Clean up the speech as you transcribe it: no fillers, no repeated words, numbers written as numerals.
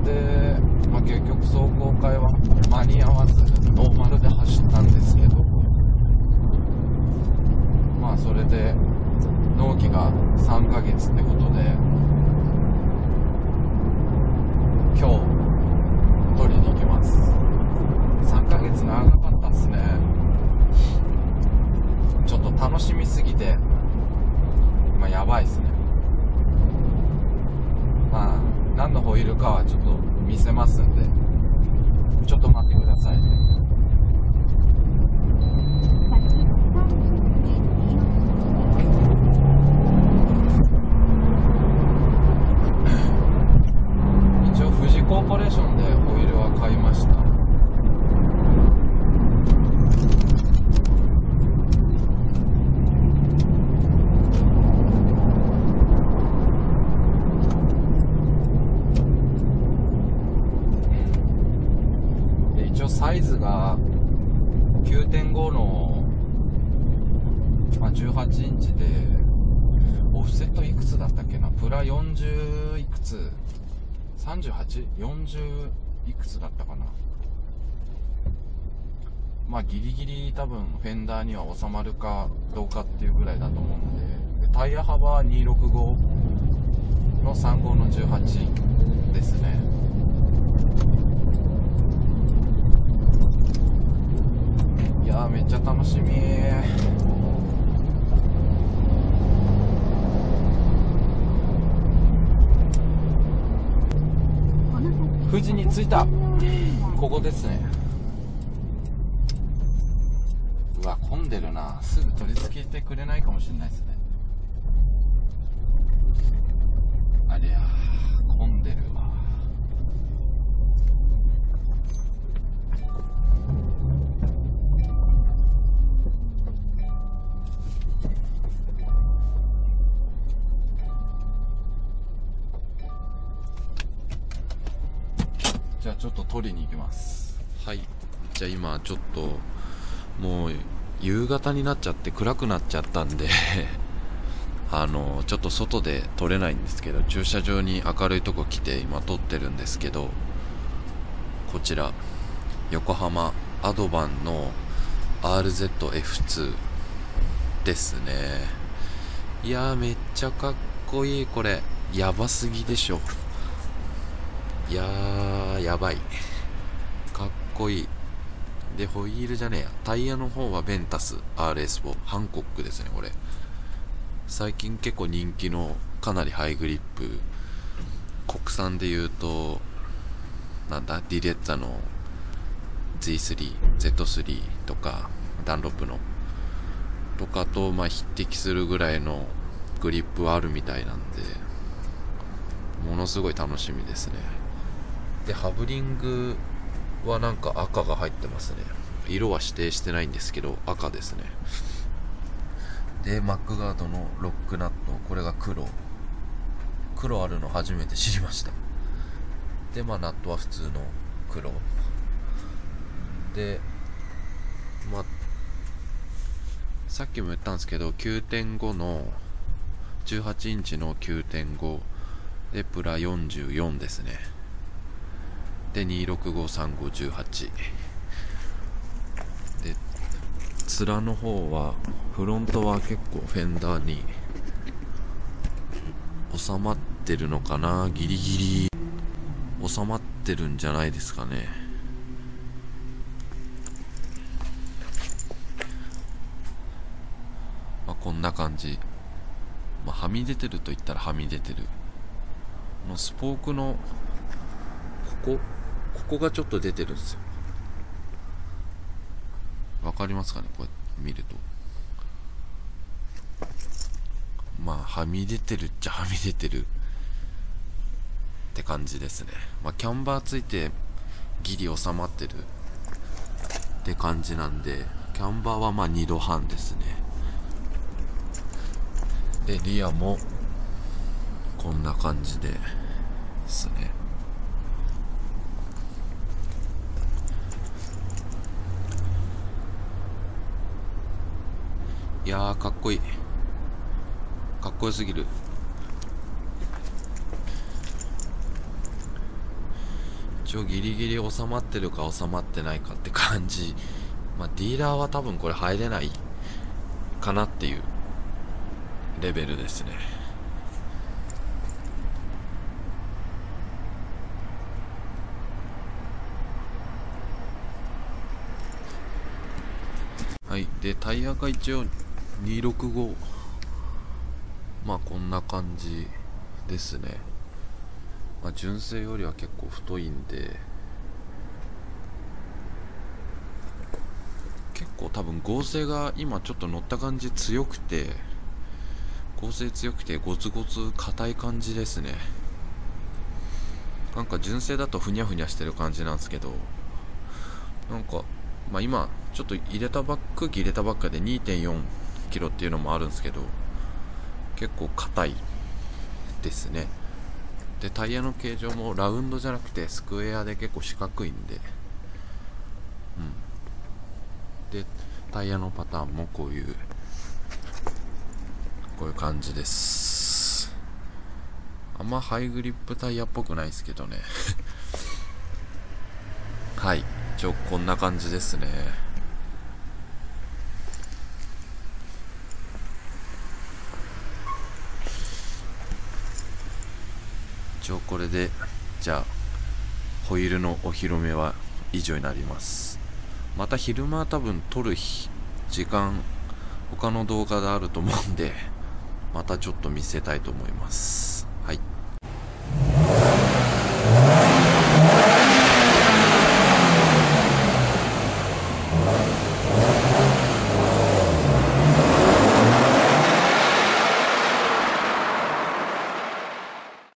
で、結局壮行会は間に合わずノーマルで走ったんですけど、それで納期が3ヶ月ってことで、今日取りに行きます。3ヶ月長かったっすね。ちょっと楽しみすぎて今やばいっすね。何のホイールかはちょっと見せますんで、ちょっと待ってください。一応富士コーポレーションでホイールは買いました。サイズが 9.5 の、18インチで、オフセットいくつだったっけな、プラ40いくつ、38?40 いくつだったかな。ギリギリ多分フェンダーには収まるかどうかっていうぐらいだと思うんで、タイヤ幅は265の35の18ですね。いやー、めっちゃ楽しみ。富士に着いた。ここですね。うわ、混んでるな。すぐ取り付けてくれないかもしれないですね。あれや、混んでるわ。じゃあちょっと取りに行きます。はい、じゃあ今ちょっともう夕方になっちゃって暗くなっちゃったんでちょっと外で撮れないんですけど、駐車場に明るいとこ来て今撮ってるんですけど、こちら横浜アドバンの RZF2 ですね。いやー、めっちゃかっこいい。これやばすぎでしょ。いやー、やばい。かっこいい。で、ホイールじゃねえや。タイヤの方はベンタス RS4。ハンコックですね、これ。最近結構人気のかなりハイグリップ。国産で言うと、ディレッツァの Z3 とか、ダンロップの。とかと、匹敵するぐらいのグリップはあるみたいなんで、ものすごい楽しみですね。で、ハブリングはなんか赤が入ってますね。色は指定してないんですけど赤ですね。で、マックガードのロックナット、これが黒あるの初めて知りました。で、ナットは普通の黒で、さっきも言ったんですけど 9.5 の18インチの 9.5 でプラ44ですね。で、2653518で、面の方はフロントは結構フェンダーに収まってるのかな。ギリギリ収まってるんじゃないですかね。こんな感じ。はみ出てると言ったらはみ出てる。スポークのここがちょっと出てるんですよ。わかりますかね、こうやって見ると。はみ出てるっちゃはみ出てるって感じですね。キャンバーついてギリ収まってるって感じなんで、キャンバーは2度半ですね。で、リアもこんな感じですね。いやー、かっこいい。かっこよすぎる。 一応ギリギリ収まってるか収まってないかって感じ。まあディーラーは多分これ入れないかなっていうレベルですね。はい。でタイヤが一応265、まあこんな感じですね。まあ純正よりは結構太いんで、結構多分合成が今ちょっと乗った感じ強くて、合成強くてゴツゴツ硬い感じですね。なんか純正だとふにゃふにゃしてる感じなんですけど、なんかまあ今ちょっと空気入れたばっかで 2.4 キロっていうのもあるんですけど、結構硬いですね。でタイヤの形状もラウンドじゃなくてスクエアで結構四角いんで、でタイヤのパターンもこういう感じです。あんまハイグリップタイヤっぽくないですけどねはい、こんな感じですね。これでじゃあホイールのお披露目は以上になります。また昼間多分撮る時間他の動画があると思うんで、またちょっと見せたいと思います。